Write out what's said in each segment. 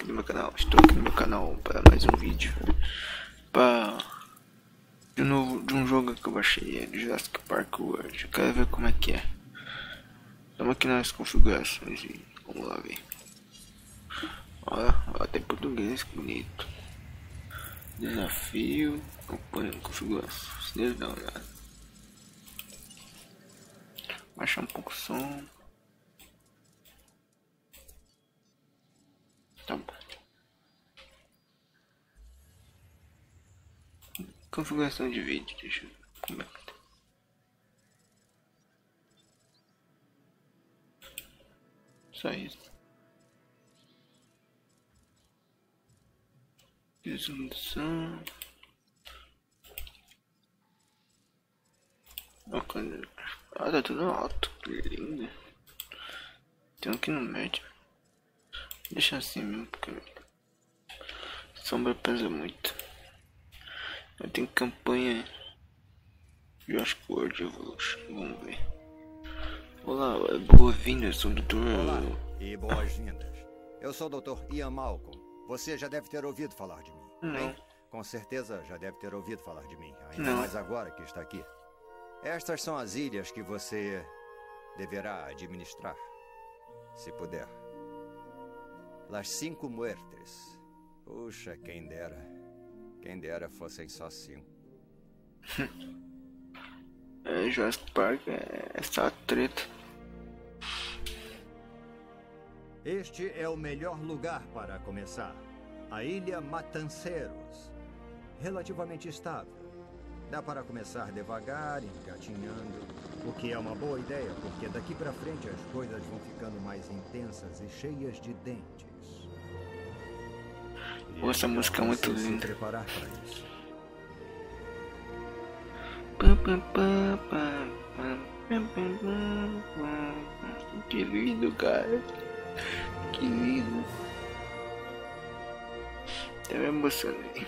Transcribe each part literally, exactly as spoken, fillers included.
do meu canal. Estou aqui no meu canal para mais um vídeo para de novo de um jogo que eu baixei, é de Jurassic Park World. Eu quero ver como é que é. Estamos aqui nas configurações e vamos lá ver. Olha, olha, tem português, que bonito. Desafio, acompanhando configurações. Deixa eu dar uma olhada. Baixar um pouco o som. Tá bom. Configuração de vídeo, deixa eu ver como é que tá. Só isso. Resolução. Ah, tá tudo alto, que lindo. Tem aqui no médio. Deixa assim mesmo, porque sombra pesa muito. Eu tenho campanha Jurassic World Evolution, vamos ver. Olá, boas-vindas, sou o doutor... Olá, e boas-vindas. Eu sou o doutor Ian Malcolm. Você já deve ter ouvido falar de mim. Não. Hein? Com certeza já deve ter ouvido falar de mim, ainda Não. mais agora que está aqui. Estas são as ilhas que você deverá administrar, se puder. Las Cinco Muertes. Puxa, quem dera. Quem dera fossem só cinco. É, Jurassic Park é essa treta. Este é o melhor lugar para começar. A Ilha Matanceiros. Relativamente estável. Dá para começar devagar, engatinhando. O que é uma boa ideia, porque daqui para frente as coisas vão ficando mais intensas e cheias de dentes. Pô, essa música é muito Se linda. preparar para isso. Que lindo, cara. Que lindo. Eu me emocionei.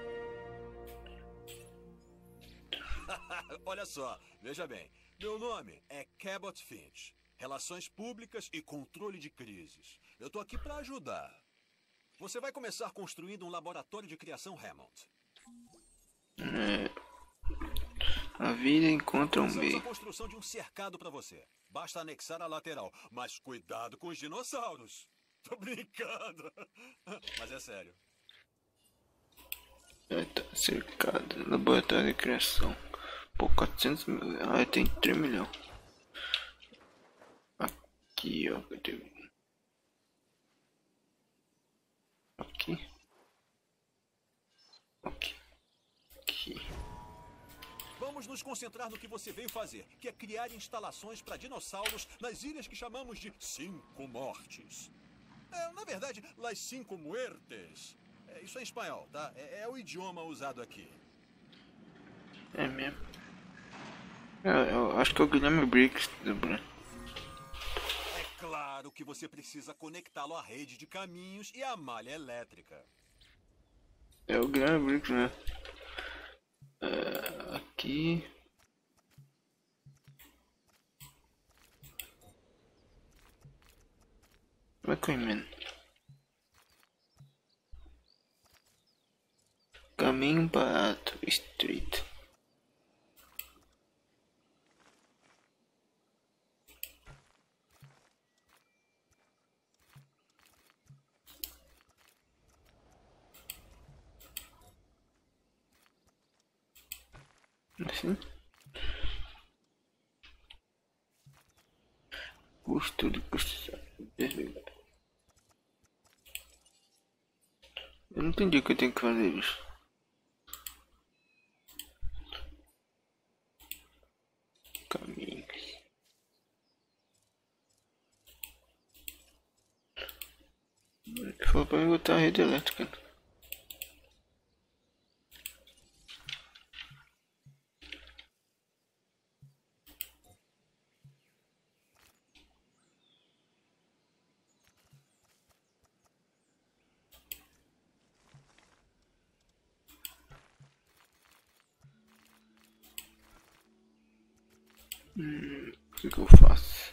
Olha só, veja bem. Meu nome é Cabot Finch. Relações Públicas e Controle de Crises. Eu tô aqui para ajudar. Você vai começar construindo um laboratório de criação Hammond. É, a vida encontra um Precisamos meio. a construção de um cercado para você. Basta anexar a lateral. Mas cuidado com os dinossauros. Tô brincando. Mas é sério. É, tá cercado. Laboratório de criação. Pô, quatrocentos mil. Ah, tem três milhões. Aqui, ó. Cadê? Aqui. Aqui. Aqui. Vamos nos concentrar no que você veio fazer, que é criar instalações para dinossauros nas ilhas que chamamos de Cinco Mortes. É, na verdade, Las Cinco Muertes. É, isso é em espanhol, tá? É, é o idioma usado aqui. É mesmo. Eu, eu acho que é o Guilherme Briggs do Bruno. É claro que você precisa conectá-lo à rede de caminhos e à malha elétrica. É o Guilherme Briggs, né? É, aqui. Como é que eu emendo? Caminho barato, street. Assim. Custo de construção. Desligar. Eu não entendi o que eu tenho que fazer isso. Caminhos. Falou pra mim botar a rede elétrica. Hum, o que, que eu faço?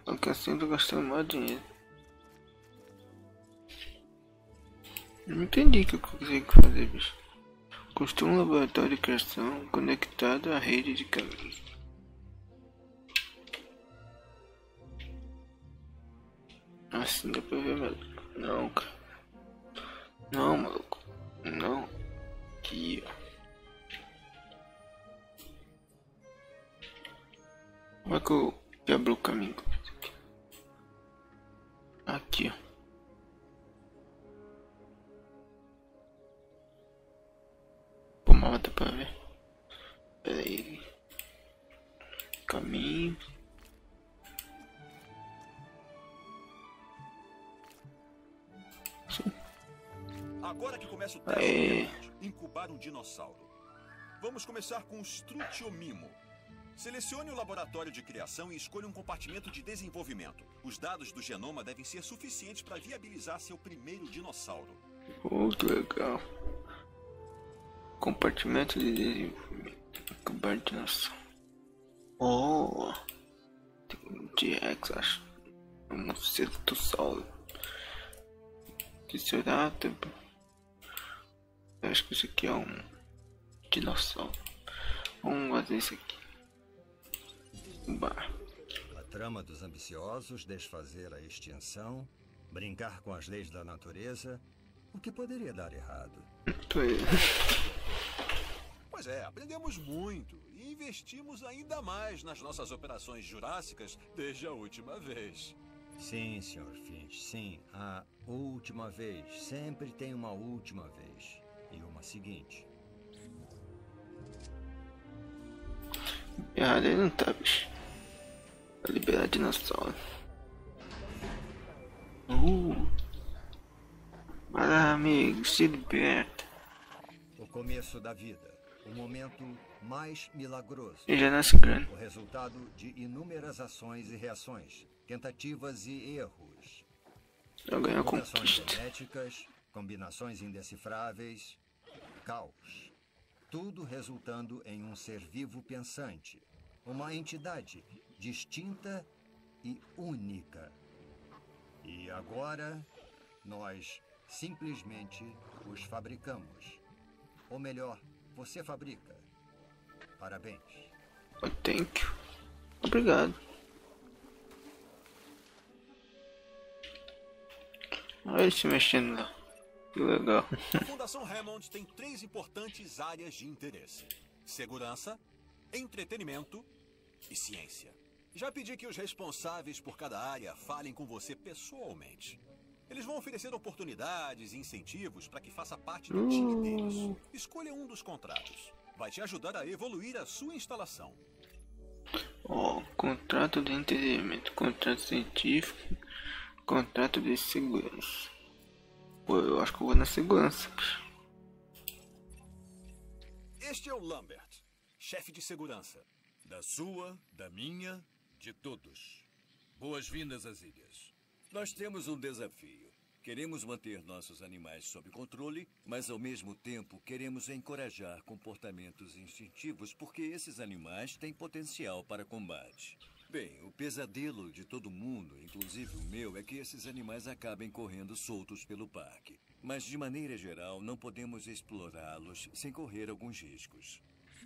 Só que assim eu tô gastando mais dinheiro. Eu não entendi o que eu consigo fazer, bicho. Construa um laboratório de criação conectado à rede de caminhos. Assim dá pra ver, maluco. Não, cara. Não, maluco. Não. Aqui, ó. Como é que eu quebro o caminho? Aqui, ó. Pô, mas dá pra ver. Pera aí. Caminho. Sim. Agora que começa o teste, Aê. incubar um dinossauro. Vamos começar com o Strutiomimo. Selecione o laboratório de criação e escolha um compartimento de desenvolvimento. Os dados do genoma devem ser suficientes para viabilizar seu primeiro dinossauro. Oh, que legal. Compartimento de desenvolvimento. Incubar dinossauro. Oh, tem um T-Rex, acho. Um cetossauro. Triceratops. Eu acho que isso aqui é um dinossauro. Vamos fazer isso aqui. Bah. A trama dos ambiciosos, desfazer a extinção, brincar com as leis da natureza, o que poderia dar errado? Pois é, aprendemos muito e investimos ainda mais nas nossas operações jurássicas desde a última vez. Sim, senhor Finch, sim. A última vez. Sempre tem uma última vez. E uma seguinte. Errado ele não tá, bicho. Vai liberar dinossauro. Uh. Vai lá, amigo, se liberta. O começo da vida. O momento mais milagroso. Ele já nasce grande. O resultado de inúmeras ações e reações. Tentativas e erros. Já ganhou a Mutações conquista. genéticas, combinações indecifráveis, caos. Tudo resultando em um ser vivo pensante. Uma entidade distinta e única. E agora, nós simplesmente os fabricamos. Ou melhor, você fabrica. Parabéns. Oh, thank you. Obrigado. Olha ele se mexendo lá. Que legal. A Fundação Hammond tem três importantes áreas de interesse: segurança, entretenimento e ciência. Já pedi que os responsáveis por cada área falem com você pessoalmente. Eles vão oferecer oportunidades e incentivos para que faça parte do time deles. Escolha um dos contratos. Vai te ajudar a evoluir a sua instalação. Ó, oh, contrato de entretenimento, contrato científico, contrato de segurança. Pô, eu acho que eu vou na segurança. Este é o Lambert, chefe de segurança. Da sua, da minha, de todos. Boas-vindas às ilhas. Nós temos um desafio. Queremos manter nossos animais sob controle, mas ao mesmo tempo queremos encorajar comportamentos instintivos porque esses animais têm potencial para combate. Bem, o pesadelo de todo mundo, inclusive o meu, é que esses animais acabem correndo soltos pelo parque. Mas, de maneira geral, não podemos explorá-los sem correr alguns riscos.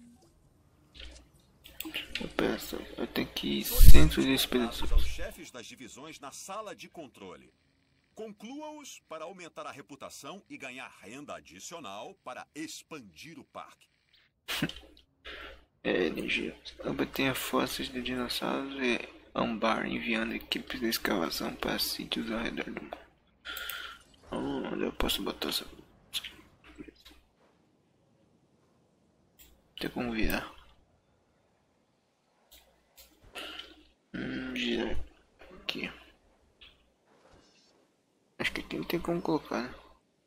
Eu peço, eu tenho que ir centro de expedição. Aos chefes das divisões na sala de controle. Conclua-os para aumentar a reputação e ganhar renda adicional para expandir o parque. É, energia. Obtenha fósseis de dinossauros e ambar, enviando equipes de escavação para sítios ao redor do mundo. Onde eu posso botar essa... Tem como virar. Hum, girar aqui. Acho que aqui não tem como colocar, né?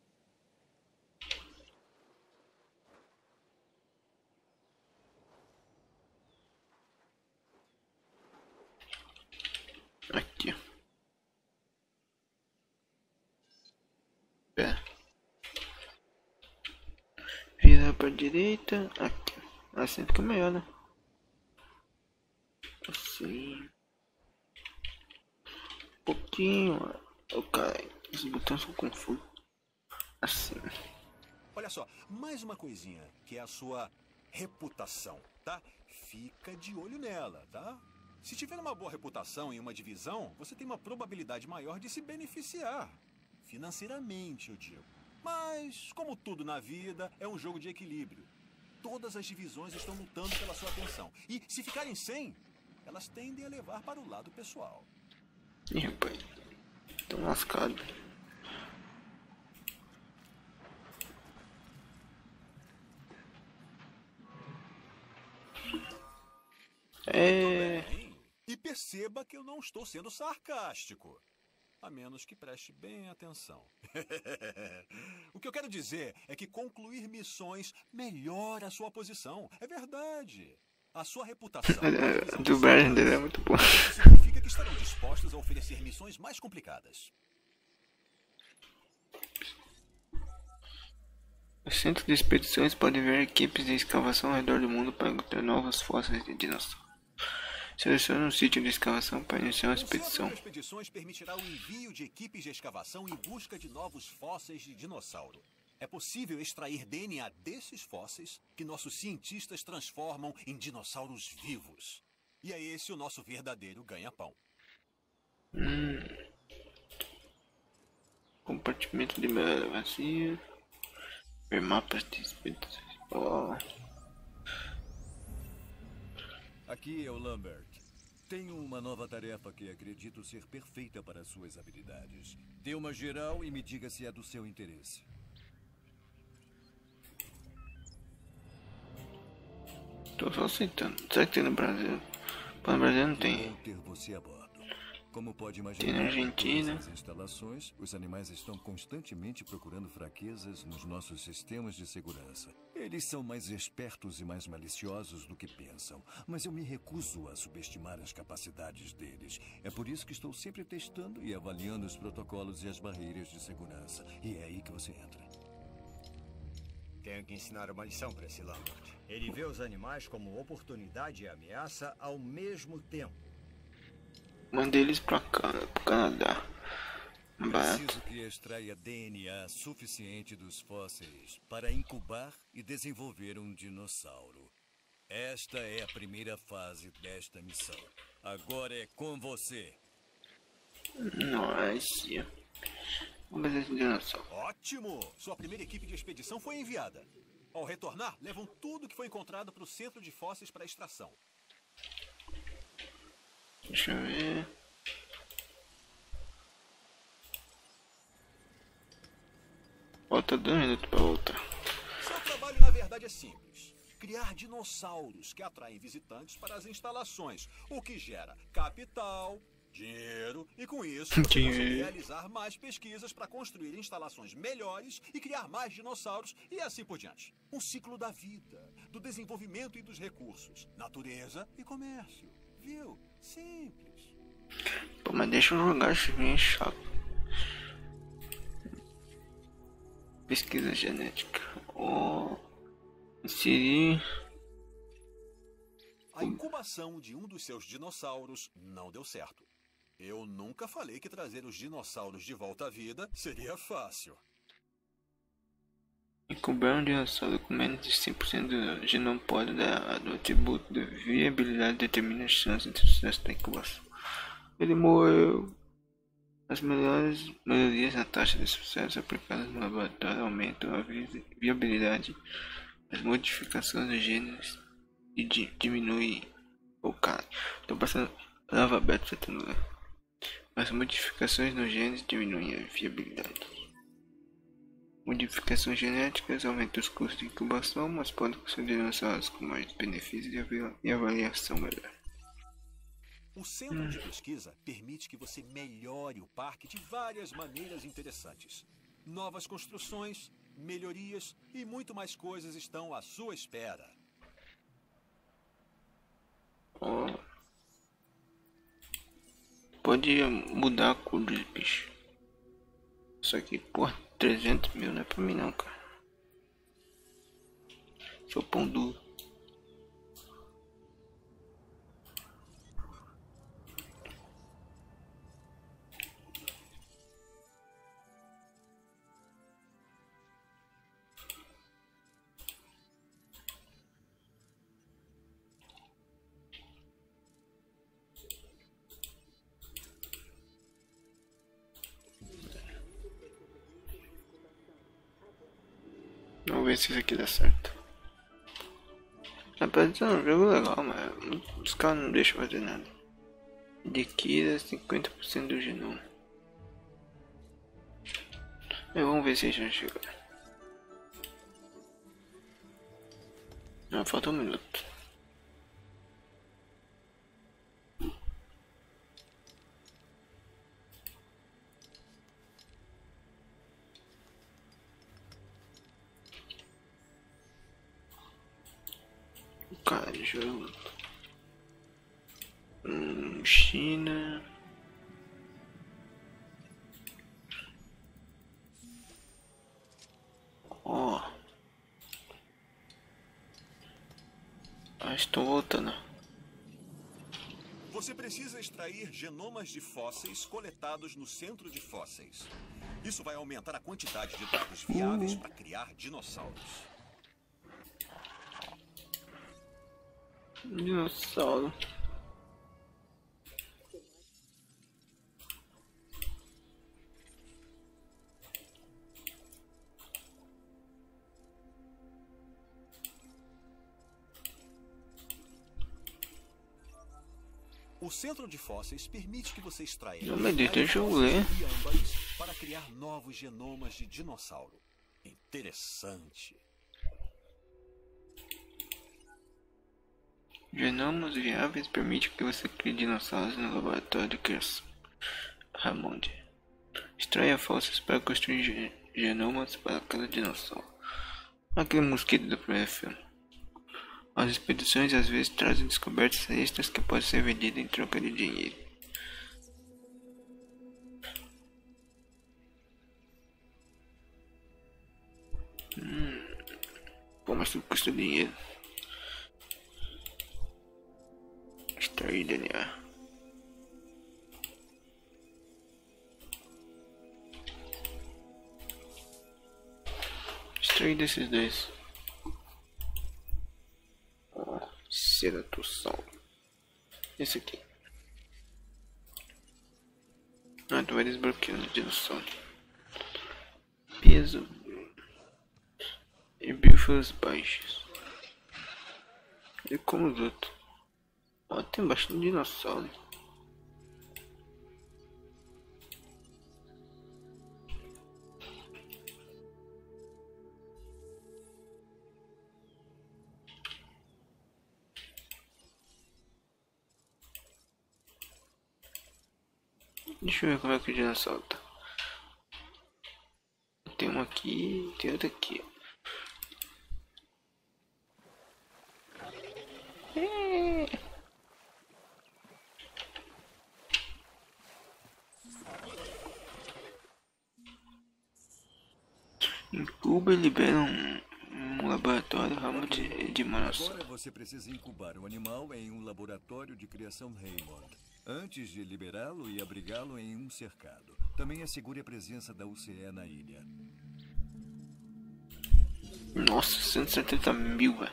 Aqui, ó. Pera. Virar pra direita. Aqui. Assim fica melhor, né? Assim. aqui, mano. Ô, cara, esses botões são confusos. Assim. Olha só, mais uma coisinha, que é a sua reputação, tá? Fica de olho nela, tá? Se tiver uma boa reputação em uma divisão, você tem uma probabilidade maior de se beneficiar. Financeiramente, eu digo. Mas, como tudo na vida, é um jogo de equilíbrio. Todas as divisões estão lutando pela sua atenção. E, se ficarem sem, elas tendem a levar para o lado pessoal. Ih, rapaz. Tô lascado. É... Bem, e perceba que eu não estou sendo sarcástico. A menos que preste bem atenção. O que eu quero dizer é que concluir missões melhora a sua posição. É verdade. A sua reputação... A dublagem dele é muito boa. Significa que estarão dispostos a oferecer missões mais complicadas. Os centros de expedições podem ver equipes de escavação ao redor do mundo para encontrar novos fósseis de dinossauros. Selecione um sítio de escavação para iniciar uma expedição. O Centro de Expedições permitirá o envio de equipes de escavação em busca de novos fósseis de dinossauro. É possível extrair D N A desses fósseis que nossos cientistas transformam em dinossauros vivos. E é esse o nosso verdadeiro ganha-pão. Hum. Compartimento de medalha vazia. Ver mapas de expedições. Oh. Aqui é o Lambert. Tenho uma nova tarefa que acredito ser perfeita para suas habilidades. Dê uma geral e me diga se é do seu interesse. Tô só aceitando. Será que tem no Brasil? Pô, no Brasil não tem. Vou ter você a bordo. Como pode imaginar, Tem na Argentina. nas instalações, os animais estão constantemente procurando fraquezas nos nossos sistemas de segurança. Eles são mais espertos e mais maliciosos do que pensam, mas eu me recuso a subestimar as capacidades deles. É por isso que estou sempre testando e avaliando os protocolos e as barreiras de segurança. E é aí que você entra. Tenho que ensinar uma lição para esse Lambert. Ele vê os animais como oportunidade e ameaça ao mesmo tempo. Mandei eles pra cá, pro Canadá. Barato. Preciso que extraia D N A suficiente dos fósseis para incubar e desenvolver um dinossauro. Esta é a primeira fase desta missão. Agora é com você. Nossa. Vamos ver esse dinossauro. Ótimo! Sua primeira equipe de expedição foi enviada. Ao retornar, levam tudo que foi encontrado para o centro de fósseis para extração. Deixa eu ver. Falta dois minutos pra voltar. Seu trabalho, na verdade, é simples. Criar dinossauros que atraem visitantes para as instalações, o que gera capital, dinheiro, e com isso você consegue realizar mais pesquisas para construir instalações melhores e criar mais dinossauros e assim por diante. Um ciclo da vida, do desenvolvimento e dos recursos, natureza e comércio. Viu? Simples. Pô, mas deixa eu jogar, isso é chato. Pesquisa genética. Oh. Inserir. A incubação de um dos seus dinossauros não deu certo. Eu nunca falei que trazer os dinossauros de volta à vida seria fácil. Incubar um dinossauro com menos de cem por cento do genoma pode dar do atributo de viabilidade determina as chances de sucesso da incubação. Ele morreu. As melhores melhorias na taxa de sucesso aplicadas no laboratório aumentam a vi viabilidade. As modificações dos genes e di diminuem o cara. Estou passando alfabeto tentando ler. As modificações nos genes diminuem a viabilidade. Modificações genéticas aumentam os custos de incubação, mas podem ser dinossauros com mais benefícios e avaliação melhor. O centro de pesquisa permite que você melhore o parque de várias maneiras interessantes. Novas construções, melhorias e muito mais coisas estão à sua espera. Oh. Pode mudar a cor dos bichos. Isso aqui, porra, trezentos mil não é pra mim não, cara. Sou pão duro. ver se isso aqui dá certo. Apesar de ser um jogo legal, mas os caras não deixam fazer nada. Adquira cinquenta por cento do genoma. E vamos ver se a gente chega. Ah, falta um minuto. Cara, jogo. Hum, China. Ó. Oh. Ah, estou voltando. Você precisa extrair genomas de fósseis coletados no centro de fósseis. Isso vai aumentar a quantidade de dados viáveis para criar dinossauros. Dinossauro. O centro de fósseis permite que você extraia Não me deixa eu ler. para criar novos genomas de dinossauro. Interessante. Genomas viáveis permite que você crie dinossauros no laboratório de criação. Hammond. Extraia fósseis para construir gen genomas para cada dinossauro. Aquele mosquito do primeiro filme. As expedições às vezes trazem descobertas extras que podem ser vendidas em troca de dinheiro. Hum. Pô, mas tudo custa dinheiro. Extrair D N A. Extrair desses dois. Ceratossauro. Esse aqui. Ah, tu vai desbloqueando o dinossauro. Peso. E bifos baixos. E como os outros. Ó, tem bastante dinossauro. Deixa eu ver como é que o dinossauro tá. Tem um aqui, tem outro aqui. É. Incuba e libera um, um laboratório ramo de, de manossauro. Agora você precisa incubar o animal em um laboratório de criação Hammond, antes de liberá-lo e abrigá-lo em um cercado. Também assegure a presença da U C E na ilha. Nossa, cento e setenta mil, velho.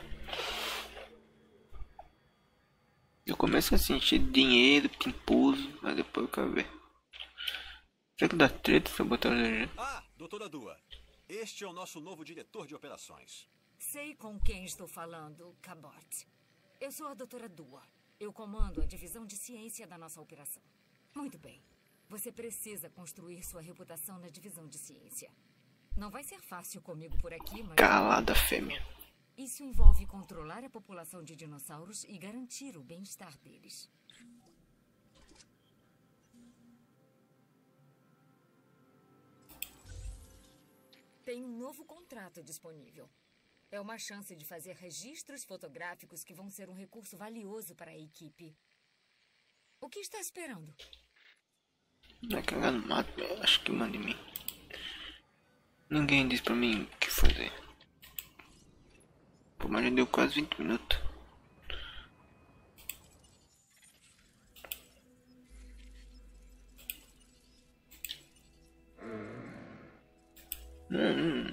Eu começo a sentir dinheiro, pimposo, mas depois eu quero ver. Será que dá treta se eu botar no G G? Ah, doutora Dua. Este é o nosso novo diretor de operações. Sei com quem estou falando, Cabot. Eu sou a doutora Dua. Eu comando a divisão de ciência da nossa operação. Muito bem. Você precisa construir sua reputação na divisão de ciência. Não vai ser fácil comigo por aqui, mas... Calada, fêmea. Isso envolve controlar a população de dinossauros e garantir o bem-estar deles. Tem um novo contrato disponível. É uma chance de fazer registros fotográficos que vão ser um recurso valioso para a equipe. O que está esperando? Vai cagar no mato, eu acho que manda em mim. Ninguém diz pra mim o que fazer. Pô, mas já deu quase vinte minutos. Hum.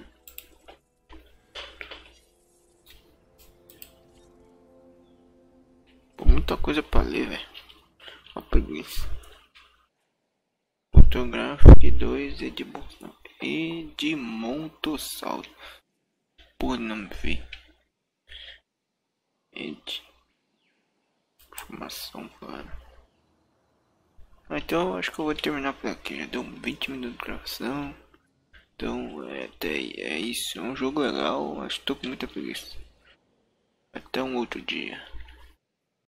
Pô, muita coisa pra ler, velho. Ó, preguiça. Fotográfico dois Edmontossauro. porra de nome feio. Ed. Informação, claro. Então eu acho que eu vou terminar por aqui. Já deu vinte minutos de gravação. Então é, até é isso. É um jogo legal, mas tô com muita preguiça. Até um outro dia.